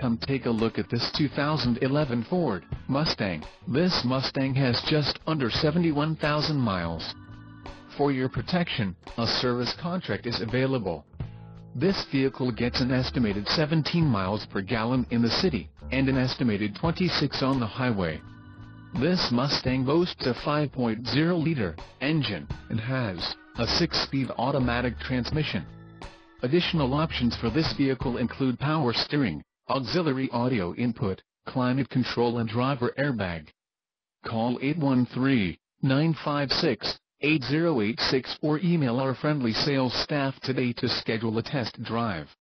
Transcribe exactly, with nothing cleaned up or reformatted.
Come take a look at this two thousand eleven Ford Mustang. This Mustang has just under seventy-one thousand miles. For your protection, a service contract is available. This vehicle gets an estimated seventeen miles per gallon in the city, and an estimated twenty-six on the highway. This Mustang boasts a five point oh liter engine, and has a six-speed automatic transmission. Additional options for this vehicle include power steering, auxiliary audio input, climate control and driver airbag. Call eight one three, nine five six, eight zero eight six or email our friendly sales staff today to schedule a test drive.